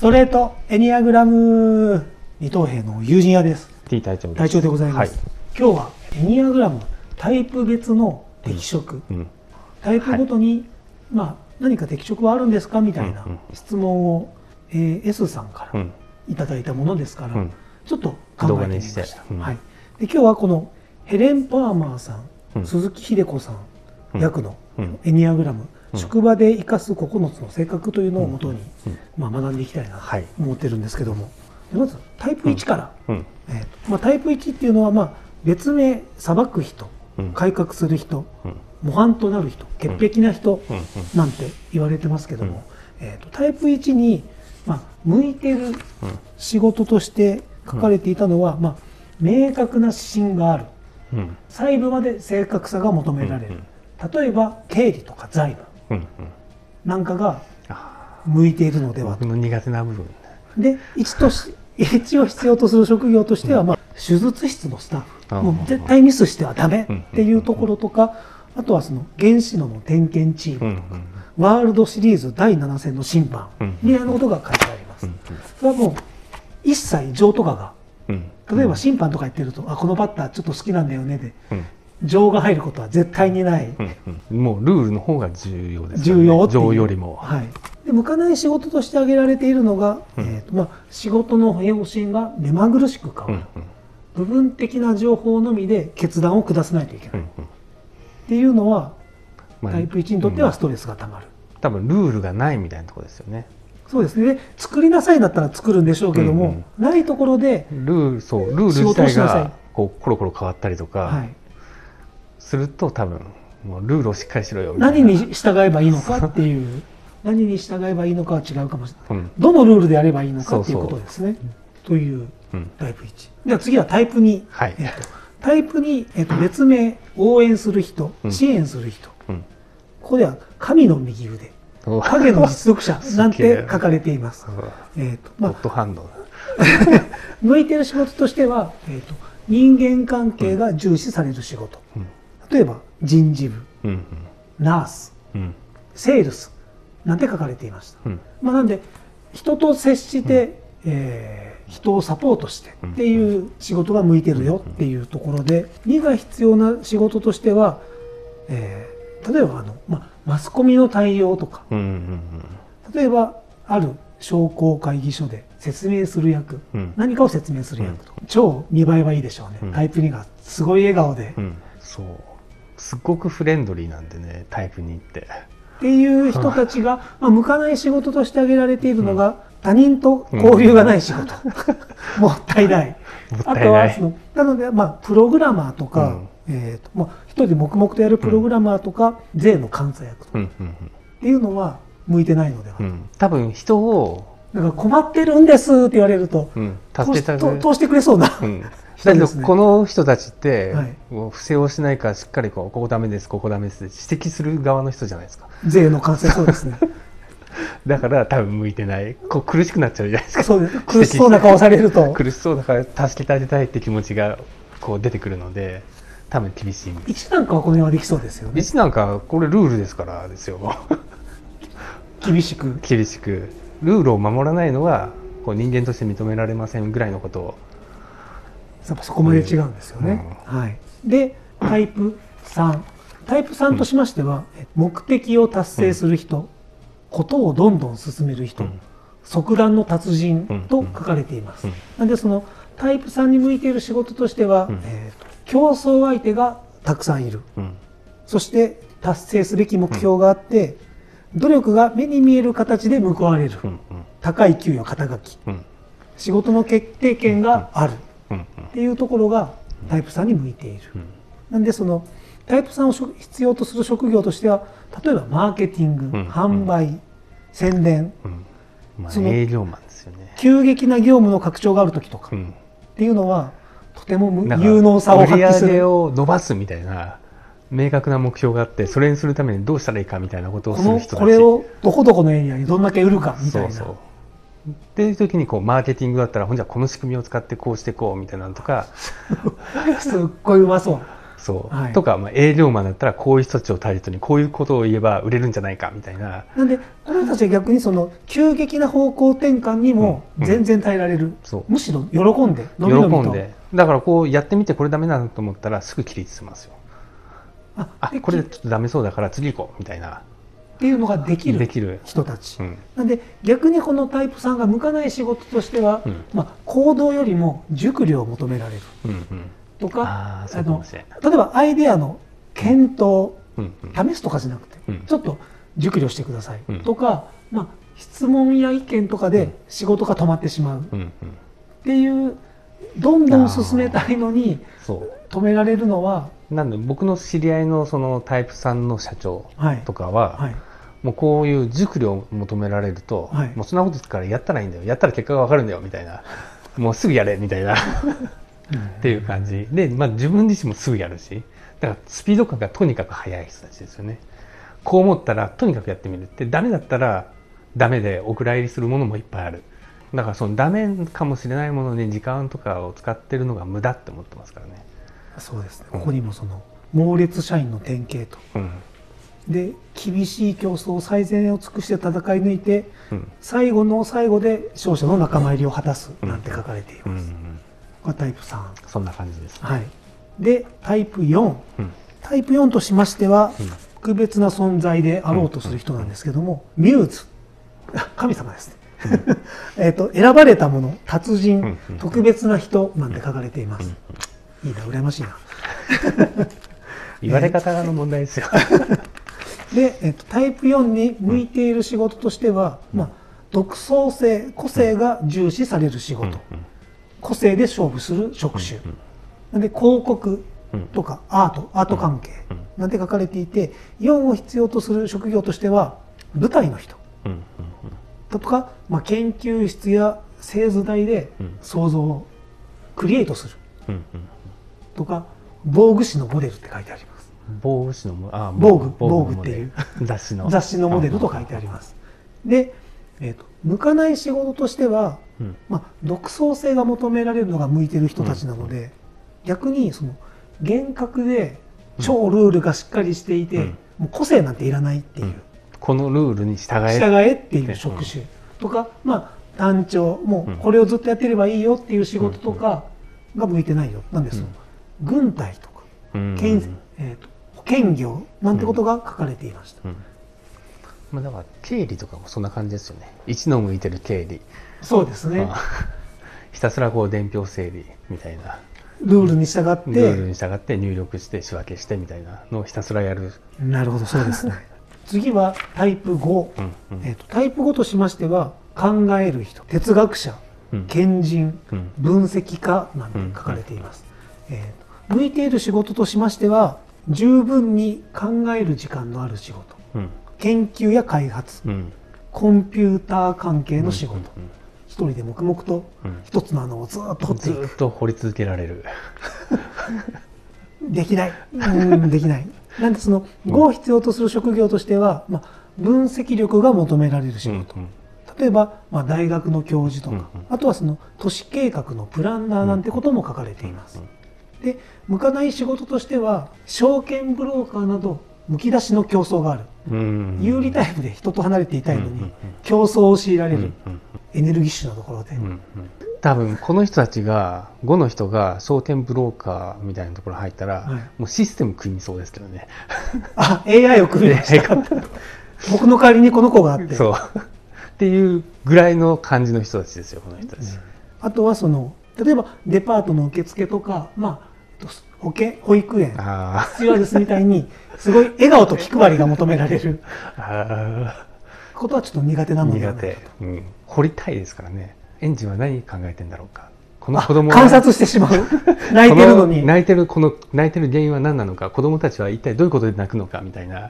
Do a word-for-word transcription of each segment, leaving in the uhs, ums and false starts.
トレートエニアグラム二等兵の友人屋です。 T 隊長です。 隊長でございます、はい、今日はエニアグラムタイプ別の適色、うんうん、タイプごとに、はい、まあ、何か適色はあるんですかみたいな質問を、えー、S さんからいただいたものですから、うん、ちょっと考えてみました、うん、はい、で今日はこのヘレン・パーマーさん、うん、鈴木秀子さん役のエニアグラム、うん、職場で生かすここのつの性格というのをもとに、まあ、学んでいきたいなと思ってるんですけども、でまずタイプいちから、うんうんえーとまあ、タイプいちっていうのは、まあ、別名裁く人、うん、改革する人、うん、模範となる人、潔癖な人なんて言われてますけども、うんえーとタイプいちに、まあ、向いてる仕事として書かれていたのは、まあ、明確な指針がある、うん、細部まで正確さが求められる、うんうん、例えば経理とか財務なんかが向いているのではと。 僕の苦手な部分で一とし一を必要とする職業としては、まあ、手術室のスタッフ、もう絶対ミスしてはダメっていうところとか、あとはその原子炉の点検チームとか、ワールドシリーズだいなな戦の審判みたいなことが書いてあります。それはもう一切情とかが、例えば審判とか言ってると、あこのバッターちょっと好きなんだよねで、情が入ることは絶対にない、 うんうん、もうルールの方が重要ですよね。重要情よりも、 はい、で向かない仕事として挙げられているのが、うんえーとまあ、仕事の方針が目まぐるしく変わる、うんうん、部分的な情報のみで決断を下さないといけない、うんうん、っていうのは、まあ、タイプいちにとってはストレスがたまる、 うん、多分ルールがないみたいなところですよね。 そうですね。で作りなさいだったら作るんでしょうけども、うんうん、ないところでルールそうルール自体がこうコロコロ変わったりとか、はいすると多分もうルールをしっかりしろよみたいな。 何に従えばいいのかっていう何に従えばいいのかは違うかもしれない、うん、どのルールでやればいいのかっていうことですね。そうそうというタイプいち、うん、では次はタイプに、はいえっと、タイプに、えっと、別名応援する人、うん、支援する人、うん、ここでは神の右腕影の実力者なんて書かれています。 えっとまあ、ホットハンド向いている仕事としては、えっと、人間関係が重視される仕事、うん例えば人事部、うんうん、ナース、うん、セールスなんて書かれていました、うんまあ、なんで人と接して、うんえー、人をサポートしてっていう仕事が向いてるよっていうところで、にが必要な仕事としては、えー、例えばあの、ま、マスコミの対応とか、うんうんうん、例えばある商工会議所で説明する役、うん、何かを説明する役とか、うん、超見栄えはいいでしょうね、うん、タイプにがすごい笑顔で、うん、 そうすごくフレンドリーなんでねタイプにってっていう人たちが、まあ、向かない仕事として挙げられているのが、うん、他人と交流がない仕事、うん、もったいないもったいないあとはそのなので、まあ、プログラマーとか、うんえーとまあ、一人で黙々とやるプログラマーとか、うん、税の監査役とか、うんうんうん、っていうのは向いてないのでは、うん、 多分人をだから困ってるんですって言われると、うん、助けて通してくれそうな、うんだけどこの人たちって、はい、不正をしないからしっかりこうここダメですここダメですって指摘する側の人じゃないですか。 税の監査そうですねだから多分向いてないこう苦しくなっちゃうじゃないですか。 そうです苦しそうな顔されると苦しそうだから助けてあげたいって気持ちがこう出てくるので多分厳しい。 いちなんかはこの辺はできそうですよね。 いちなんかこれルールですからですよ厳しく厳しくルールを守らないのはこう人間として認められませんぐらいのことをそこまで違うんですよね、うんはい、でタイプさんタイプさんとしましては、うん、目的を達成する人、うん、ことをどんどん進める人、うん、即断の達人と書かれています、うんうん、なんでそのタイプさんに向いている仕事としては、うんえーと、競争相手がたくさんいる、うん、そして達成すべき目標があって、うん、努力が目に見える形で報われる、うんうん、高い給与肩書き、うん、仕事の決定権がある、うんっていうところがタイプさんに向いている、うん、なんでそのタイプさんを必要とする職業としては例えばマーケティング、うん、販売、うん、宣伝、うんまあ、営業マンですよね。 急激な業務の拡張がある時とか、うん、っていうのはとても有能さを発揮する。 売り上げを伸ばすみたいな明確な目標があってそれにするためにどうしたらいいかみたいなことをする人たち、 これをどこどこのエリアにどんだけ売るかみたいな。 そうそうっていう時にこうマーケティングだったらほんじゃこの仕組みを使ってこうしてこうみたいなのとかすっごいうまそうそう、 はい、 とか、まあ、営業マンだったらこういう人たちをターゲットにこういうことを言えば売れるんじゃないかみたいな。 なんでこの人たちは逆にその急激な方向転換にも全然耐えられる、うんうん、むしろ喜んで伸び伸びと喜んで、だからこうやってみてこれダメだなと思ったらすぐ起立しますよ。ああこれちょっとダメそうだから次行こうみたいなっていうのができる人たち、うん、なんで逆にこのタイプさんが向かない仕事としては、うん、まあ、行動よりも熟慮を求められる、うんうん、とか、ああの例えばアイデアの検討、うんうん、試すとかじゃなくて、うん、ちょっと熟慮してください、うん、とか、まあ、質問や意見とかで仕事が止まってしまう、うんうん、っていうどんどん進めたいのに止められるのは。 なんで僕の知り合いのそのタイプさんの社長とかは、はいはい、もうこういう熟慮を求められると、はい、もうそんなことからやったらいいんだよ、やったら結果が分かるんだよみたいな、もうすぐやれみたいなっていう感じで、まあ、自分自身もすぐやるし、だからスピード感がとにかく速い人たちですよね。こう思ったらとにかくやってみるって、ダメだったらダメでお蔵入りするものもいっぱいある。だからそのダメかもしれないものに時間とかを使ってるのが無駄って思ってますからね。 そうですね、ここにもその猛烈社員の典型と、うん、で厳しい競争を最善を尽くして戦い抜いて、うん、最後の最後で勝者の仲間入りを果たすなんて書かれています、うんうんうん、これタイプさん、 そんな感じです、ね、 はい、でタイプよん、うん、タイプよんとしましては、うん、特別な存在であろうとする人なんですけども、うん、ミューズ神様ですねえと選ばれたもの、達人、うんうん、特別な人なんて書かれています、いいな、羨ましいな言われ方の問題ですよで、えっと、タイプよんに向いている仕事としては、うん、まあ、独創性、個性が重視される仕事、うん、個性で勝負する職種、うん、で広告とかアート、アート関係なんて書かれていて、よんを必要とする職業としては舞台の人とか、まあ、研究室や製図台で創造をクリエイトするとか、防具師のモデルって書いてあります。 防具師のあ防具防具っていう雑誌の雑誌のモデルと書いてあります。で、えーと、向かない仕事としては、うん、まあ、独創性が求められるのが向いてる人たちなので、うん、逆にその厳格で超ルールがしっかりしていて、うん、もう個性なんていらないっていう、うん、 このルールに従え従えっていう職種とか、うん、まあ単調、もうこれをずっとやってればいいよっていう仕事とかが向いてないよなんです、うん、軍隊とか、うん、えーと保険業なんてことが書かれていました、うんうん、 まあ、だから経理とかもそんな感じですよね。一の向いてる経理、 そうですね、 まあ、ひたすらこう伝票整理みたいな、 ルールに従ってルールに従って入力して仕分けしてみたいなのをひたすらやる。 なるほど、そうですね次はタイプご、うんうん、えーとタイプごとしましては考える人、哲学者、うん、賢人、うん、分析家なんて書かれています、うんうん、えーと向いている仕事としましては十分に考える時間のある仕事、うん、研究や開発、うん、コンピューター関係の仕事、うんうんうん、一人で黙々と一つの穴をずっと掘っていく、 ずっと掘り続けられるできない、うんできない。なんでそのごを必要とする職業としては、まあ、分析力が求められる仕事、うんうん、例えば、まあ、大学の教授とか、うんうん、あとはその都市計画のプランナーなんてことも書かれています、うんうん、で向かない仕事としては証券ブローカーなどむき出しの競争がある、うんうん、有利タイプで人と離れていたいのに、うんうん、競争を強いられる、うんうん、エネルギッシュなところで、うんうん、 多分この人たちがごの人が証券ブローカーみたいなところ入ったら、はい、もうシステム組みそうですけどね。 あ、エーアイ を組みました僕の代わりにこの子があってそうっていうぐらいの感じの人たちですよ、この人たち、うん、 あとはその例えばデパートの受付とか、まあ保険保育園、スチュワーデスみたいにすごい笑顔と気配りが求められるあことはちょっと苦手なので、 苦手、うん、掘りたいですからね。エンジンは何考えてんだろうか、この子供は観察してしまう泣いてるのに泣いてるこの泣いてる原因は何なのか、子供たちは一体どういうことで泣くのかみたいな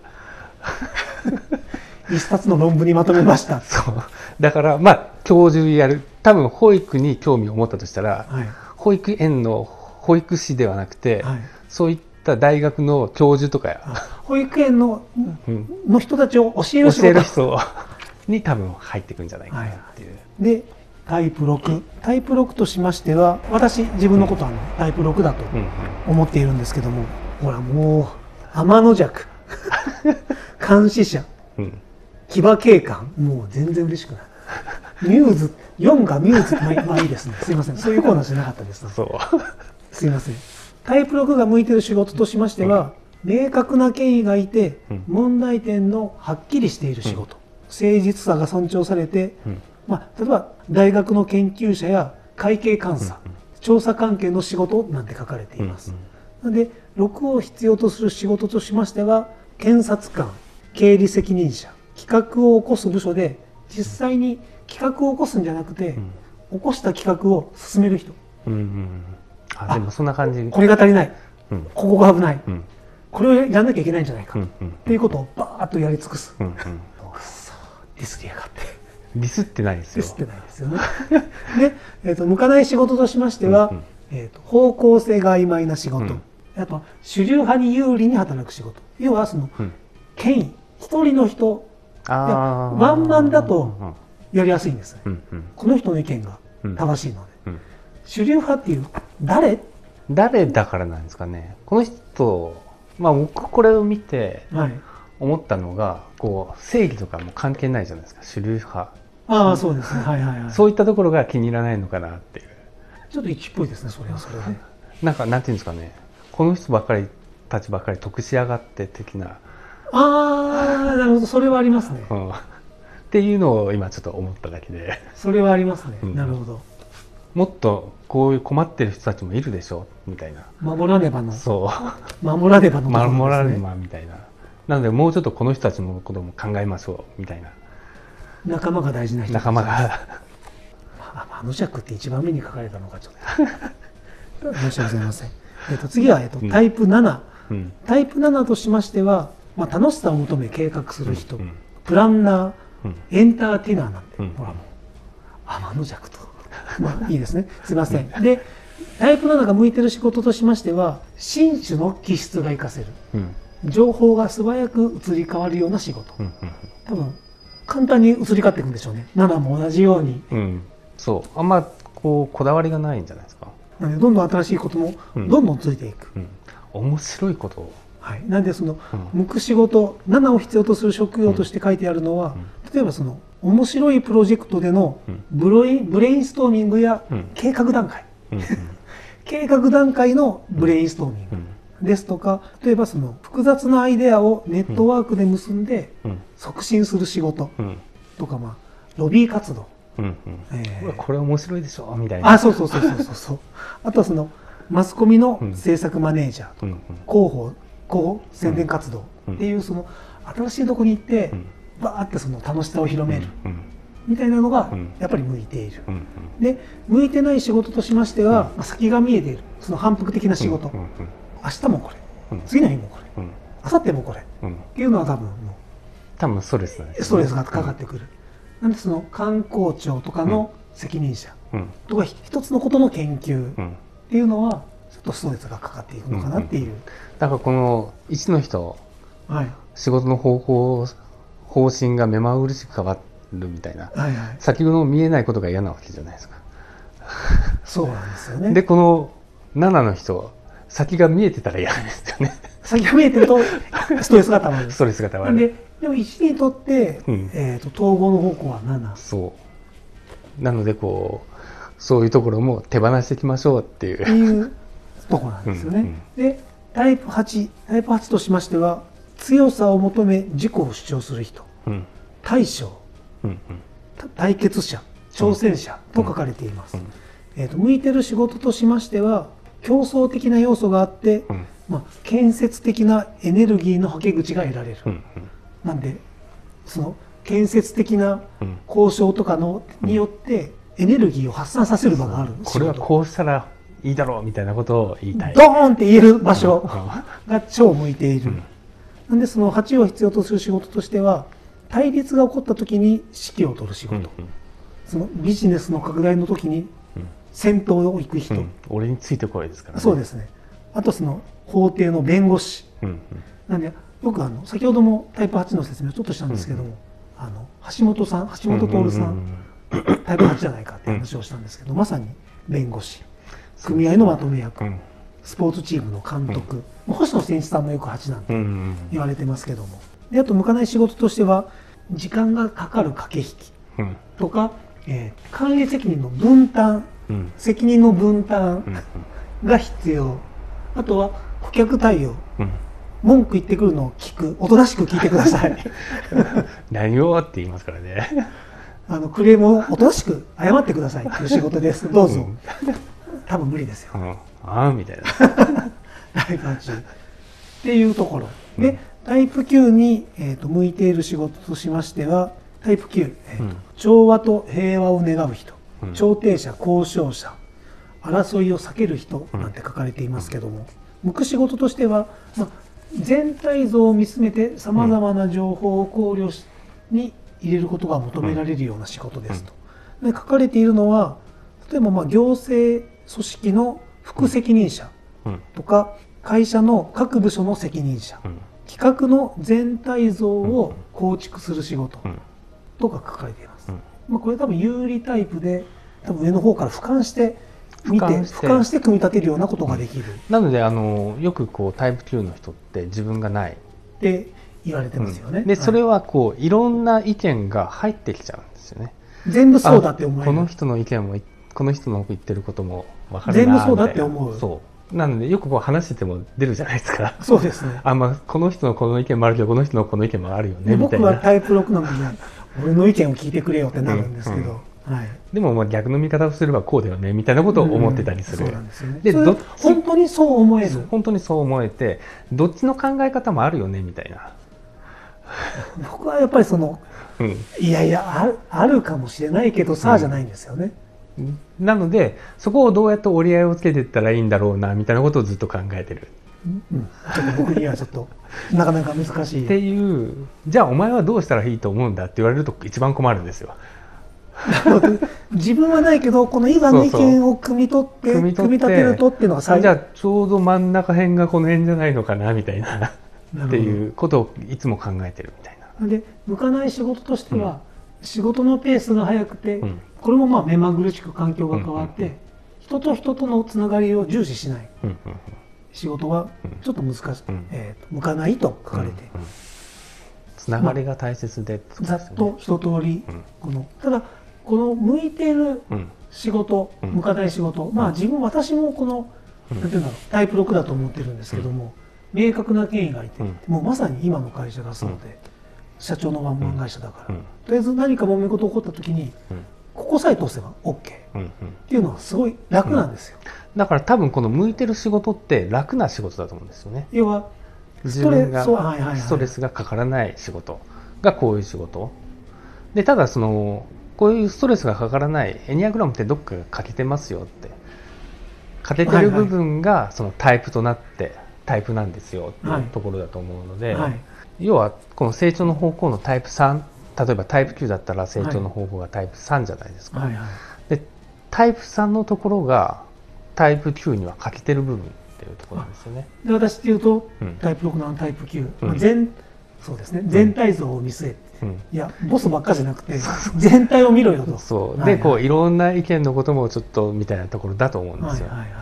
一冊の論文にまとめましたそうだからまあ教授やる、多分保育に興味を持ったとしたら、はい、保育園の保育士ではなくて、はい、そういった大学の教授とかや保育園 の,、うん、の人たちを教える仕事、 教える人に多分入っていくんじゃないかなっていう、 はい、でタイプろく、タイプろくとしましては私自分のことは、ね、タイプろくだと思っているんですけども、 ほらもう天の弱監視者、うん、騎馬警官、もう全然嬉しくない。ミューズよんがミューズ、まあ、まあいいですね、すいません、そういうコーナーじゃなかったです。そうすいません。タイプろくが向いている仕事としましては、うん、明確な権威がいて、うん、問題点のはっきりしている仕事、うん、誠実さが尊重されて、うん、まあ、例えば大学の研究者や会計監査、うん、調査関係の仕事なんて書かれています。うん、でろくを必要とする仕事としましては、検察官、経理責任者、企画を起こす部署で実際に企画を起こすんじゃなくて、うん、起こした企画を進める人。うんうん、 あでもそんな感じ。 これが足りない、うん、ここが危ない、うん、これをやらなきゃいけないんじゃないか、うんうん、っていうことをバーッとやり尽くす。うんうん、くそディスりやがって。 ディスってないですよ。 ディスってないですよね。で、えーと、向かない仕事としましては、うんうん、えーと、方向性が曖昧な仕事、うん、あと主流派に有利に働く仕事。要はその、うん、権威、一人の人、あワンマンだとやりやすいんです、ね、うんうん、この人の意見が正しいので、うんうん、主流派っていう誰誰だからなんですかね。この人、まあ、僕これを見て思ったのが、はい、こう正義とかも関係ないじゃないですか、主流派。 ああそうですね、はいはいはい、 そういったところが気に入らないのかなっていう。 ちょっと一致っぽいですね、それはそれで。 なんかなんていうんですかね、この人ばっかりたちばっかり得しやがって的な。 ああなるほど、それはありますね、 うん、っていうのを今ちょっと思っただけで。 それはありますね、うん、なるほど。 もっとこういう困ってる人たちもいるでしょみたいな。 守らねばの。 そう守らねばの、 ね、守らねばみたいな。なのでもうちょっとこの人たちのことも考えましょうみたいな。 仲間が大事な人。 仲間が。 あの弱って一番目に書かれたのがちょっと申し訳ございません。えっと次は、えっと、タイプなな、うん、タイプななとしましては、まあ、楽しさを求め計画する人、うん、プランナー、うん、エンターテイナーなんて、うん、ほらもう天の弱とまあいいですね、すいません。でタイプななが向いてる仕事としましては、新種の気質が活かせる、うん、情報が素早く移り変わるような仕事、うんうん、多分簡単に移り変わっていくんでしょうね。ななも同じように、うん、 そうあんまこうこだわりがないんじゃないですか。 なのでどんどん新しいこともどんどんついていく、 うんうん、面白いことを、 はい、なんでその、うん、向く仕事ななを必要とする職業として書いてあるのは、うん、例えばその面白いプロジェクトでのブロイン、ブレインストーミングや計画段階、うん、計画段階のブレインストーミングですとか、例えばその複雑なアイデアをネットワークで結んで促進する仕事とか、まあロビー活動、 うんうんえー、これ面白いでしょみたいな。 あ、そうそうそうそうそうそう。あとはそのマスコミの制作マネージャーとか、うんうん、広報、広報宣伝活動っていうその新しいとこに行って、うん、バーってその楽しさを広める、うんうん、みたいなのがやっぱり向いている。うんうん、で向いてない仕事としましては、うん、先が見えているその反復的な仕事、うんうんうん、明日もこれ、うん、次の日もこれ、うん、明後日もこれ、うん、っていうのは多分もう多分ストレスなんですね。 ストレスがかかってくる。うん、なんでその観光庁とかの責任者とか一つのことの研究っていうのはちょっとストレスがかかっていくのかなっていう。うんうん、 だからこのいちの人、はい、仕事の方向方針が目まぐるしく変わるみたいな、はいはい、先の見えないことが嫌なわけじゃないですか。 そうなんですよね。 でこのななの人、先が見えてたら嫌ですよね。 先が見えてるとストレスがたまる。 ストレスがたまる。 ででもいちにとって、うん、えーと統合の方向はなな。 そうなのでこうそういうところも手放していきましょうっていう。 っていうところなんですよね。うんうん、でタイプはち、タイプはちとしましては、強さを求め自己を主張する人、うん、大将、うんうん、対決者、挑戦者と書かれています。うんうん、えーと向いてる仕事としましては、競争的な要素があって、うん、まあ、建設的なエネルギーのはけ口が得られる。うんうん、なんでその建設的な交渉とかのによってエネルギーを発散させる場がある。 これはこうしたらいいだろうみたいなことを言いたい。 ドーンって言える場所が超向いている。うん、なんでそのはちを必要とする仕事としては、対立が起こった時に指揮を執る仕事、うんうん、そのビジネスの拡大の時に先頭を行く人、うん、 俺についてこいですからね。 そうですね。あとその法廷の弁護士、うんうん、なんでよくあの先ほどもタイプはちの説明をちょっとしたんですけども、うんうん、あの橋本さん橋本徹さん、タイプはちじゃないかって話をしたんですけど、まさに弁護士、組合のまとめ役、うん、 スポーツチームの監督、うん、星野選手さんもよくはちなんて言われてますけども、であと向かない仕事としては時間がかかる駆け引きとか、うんえー、管理責任の分担、うん、責任の分担が必要、あとは顧客対応、うん、文句言ってくるのを聞く、おとなしく聞いてください何をって言いますからねあのクレームをおとなしく謝ってくださいっていう仕事です。どうぞ、うん、多分無理ですよ、うん、 ああみたいなああいう感じっていうところで、うん、タイプきゅうに、えー、と向いている仕事としましてはタイプきゅう、えーとうん、調和と平和を願う人、うん、調停者、交渉者、争いを避ける人なんて書かれていますけども、向く仕事としては、まあ、全体像を見つめてさまざまな情報を考慮しに入れることが求められるような仕事ですと。で書かれているのは例えばまあ行政組織の副責任者とか会社の各部署の責任者、企画の全体像を構築する仕事とか書かれています。まあ、これ多分有利タイプで多分上の方から俯瞰して見て俯瞰して組み立てるようなことができる。 なのであのよくこうタイプきゅうの人って自分がないって言われてますよね。 うん、でそれはこういろんな意見が入ってきちゃうんですよね。 全部そうだって思える。 この人の意見もこの人の言ってることも分かるな全部そうだって思う。 そうなのでよくこう話してても出るじゃないですか。 そうですね。 あ、まあ、この人のこの意見もあるけどこの人のこの意見もあるよねみたいな。 僕はタイプろくなので俺の意見を聞いてくれよってなるんですけど、うんうんはい、 でもまあ逆の見方をすればこうだよねみたいなことを思ってたりする。 でど本当にそう思える。 本当にそう思えてどっちの考え方もあるよねみたいな。 僕はやっぱりその、うん、いやいや ある、あるかもしれないけどさあじゃないんですよね。 うん、なのでそこをどうやって折り合いをつけていったらいいんだろうなみたいなことをずっと考えてる。 うん、ちょっと僕にはちょっとなかなか難しい。 っていうじゃあお前はどうしたらいいと思うんだって言われると一番困るんですよ。 自分はないけどこの今の意見を汲み取って組み立てるとっていうのが最じゃあちょうど真ん中辺がこの辺じゃないのかなみたいなっていうことをいつも考えてるみたいな。 で向かない仕事としては、うん、仕事のペースが速くて、うん、これもまあ目まぐるしく環境が変わって、うんうんうん、人と人とのつながりを重視しない、うんうんうん、仕事はちょっと難しい、うんえー、向かないと書かれている、うんうん、 つながりが大切で、 まあ、ざっと一通り、うん、このただこの向いている仕事、うん、向かない仕事、うん、まあ自分私もこの、うん、なんていうんだろうタイプろくだと思ってるんですけども、うん、明確な権威がいて、うん、もうまさに今の会社がそうで、うん、社長のワンマン会社だから、うん、とりあえず何か揉め事起こった時に、うん、ここさえ通せば OK、うんうん、っていうのはすごい楽なんですよ、 うん、だから多分この向いてる仕事って楽な仕事だと思うんですよね。 要は自分がストレスがかからない仕事がこういう仕事で、ただそのこういうストレスがかからないエニアグラムってどっかが欠けてますよって欠けてる部分がそのタイプとなってタイプなんですよっていうところだと思うので、はいはい、要はこの成長の方向のタイプさん、例えばタイプきゅうだったら成長の方向がタイプさんじゃないですか、はいはいはい、でタイプさんのところがタイプきゅうには欠けてる部分っていうところなんですよね。 で私っていうと、うん、タイプろくなのタイプきゅう、うんまあ、全そうですね、全体像を見据えて、うん、いやボスばっかじゃなくて全体を見ろよと。 そうで、はいはい、こういろんな意見のこともちょっとみたいなところだと思うんですよ、はいはいはい、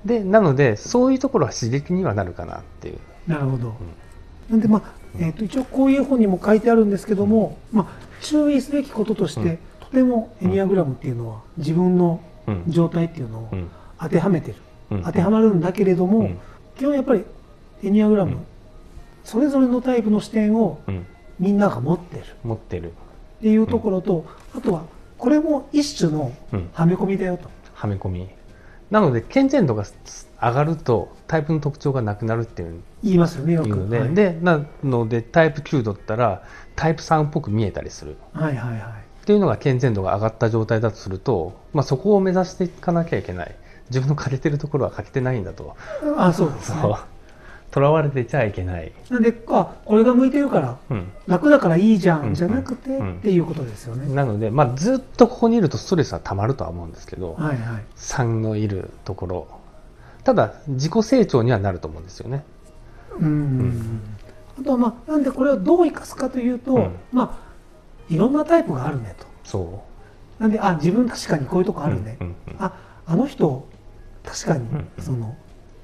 でなのでそういうところは刺激にはなるかなっていう。 なるほど、うん、なんでまあ、えー、と一応こういう本にも書いてあるんですけども、まあ、注意すべきこととして、うん、とてもエニアグラムっていうのは自分の状態っていうのを当てはめてる、うん、当てはまるんだけれども、うん、基本やっぱりエニアグラム、うん、それぞれのタイプの視点をみんなが持ってる、 持ってるっていうところと、あとはこれも一種のはめ込みだよと、 はめ込みなので健全度が上がるとタイプの特徴がなくなるっていう言いますよねよく。 いうので、はい、でなのでタイプきゅうだったらタイプさんっぽく見えたりする、 はいはいはい、 っていうのが健全度が上がった状態だとすると、まあ、そこを目指していかなきゃいけない。自分の欠けてるところは欠けてないんだと。 あそうですね。 とらわれてちゃいけない。 なんであこれが向いてるから、うん、楽だからいいじゃん、うん、じゃなくて、うん、っていうことですよね。 なので、まあ、ずっとここにいるとストレスはたまるとは思うんですけど、 はいはい、 さんのいるところただ自己成長にはなると思うんですよね。 うん、うん、あとはまあなんでこれをどう生かすかというと、うん、まあいろんなタイプがあるねと。 そうなんであ自分確かにこういうとこあるね、うんうんうん、ああの人確かにその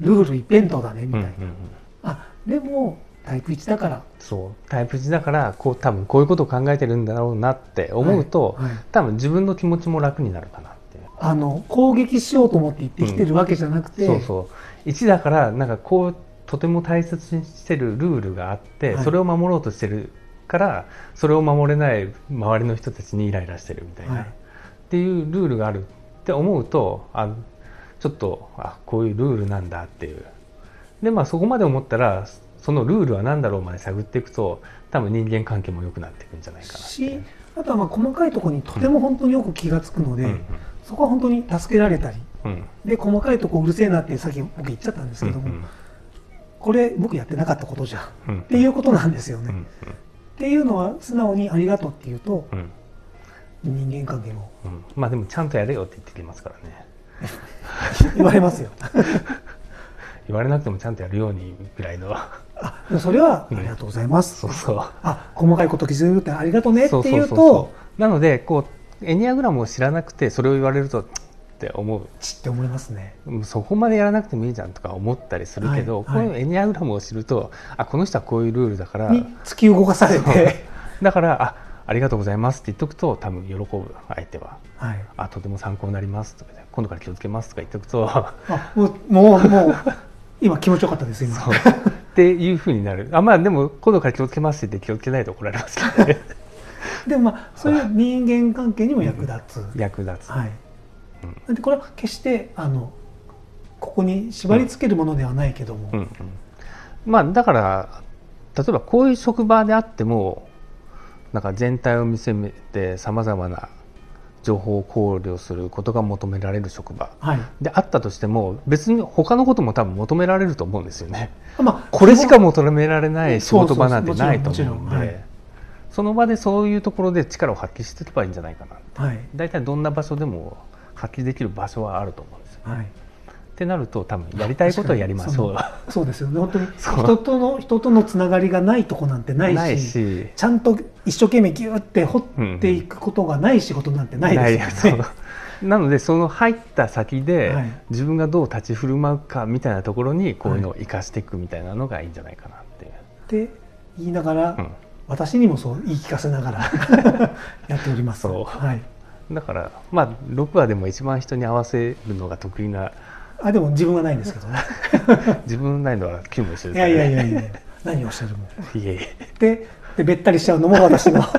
ルール一辺倒だねみたいな、うんうんうん、あでもタイプいちだからそうタイプいちだからこう多分こういうことを考えてるんだろうなって思うと、はいはい、多分自分の気持ちも楽になるかなっていう。 あの攻撃しようと思って言ってきてるわけじゃなくて、 うん、そうそういちだからなんかこうとても大切にしてるルールがあって、はい、それを守ろうとしてるからそれを守れない周りの人たちにイライラしてるみたいな、はい、っていうルールがあるって思うとあちょっとあこういうルールなんだっていうでまあそこまで思ったらそのルールは何だろうまで探っていくと多分人間関係も良くなっていくんじゃないかなしあとはまあ細かいところにとても本当によく気がつくので、うんうんうん、そこは本当に助けられたり、うん、で細かいところうるせえなってさっき僕言っちゃったんですけども、うんうん、これ僕やってなかったことじゃん、うんうん、っていうことなんですよね、うんうん、っていうのは素直にありがとうっていうと、うん、人間関係も、 うん、まあでもちゃんとやれよって言ってきますからね言われますよ言われなくてもちゃんとやるようにぐらいのあそれはありがとうございます、 うん、そうそうあ細かいこと気づいてありがとうねっていうとそうそうそうそうなのでこうエニアグラムを知らなくてそれを言われるとって思うちって思いますねそこまでやらなくてもいいじゃんとか思ったりするけど、はいはい、このエニアグラムを知るとあこの人はこういうルールだからに突き動かされてだからあありがとうございますって言っとくと多分喜ぶ相手は、はい、あとても参考になりますとか今度から気をつけますとか言っとくとあもうもうもう今気持ちよかったです今っていう風になるあまあでも今度から気をつけますって言って気をつけないと怒られますけどねでもまあそういう人間関係にも役立つ、 うん、役立つ、 はいうん、でこれは決してあのここに縛り付けるものではないけども、うんうんうん、 まあだから例えばこういう職場であってもなんか全体を見せてさまざまな情報を考慮することが求められる職場、はい、であったとしても別に他のことも多分求められると思うんですよね、まあ、これしか求められない仕事場なんてないと思うんでその場でそういうところで力を発揮していけばいいんじゃないかな、はい、だいたいどんな場所でも発揮できる場所はあると思うんですよ、はい、ってなると多分やりたいことをやりましょうそうですよね本当に人との人とのつながりがないとこなんてない し, ないしちゃんと一生懸命ギューって掘っていくことがない仕事なんてないですよね、 うん、なのでその入った先で自分がどう立ち振る舞うかみたいなところにこういうのを生かしていくみたいなのがいいんじゃないかなっていう、 はい、って言いながら、うん、私にもそう言い聞かせながらやっております。そう、はい、 だからまあろくわでも一番人に合わせるのが得意なあでも自分はないんですけどね自分ないのはきゅうも一緒ですからねいやいやいやいや何をおっしゃるもいえいえででべったりしちゃうのも私のはい、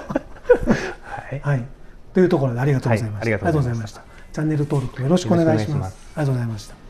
はい、というところでありがとうございました、はい、ありがとうございました。チャンネル登録よろしくお願いします。ありがとうございました。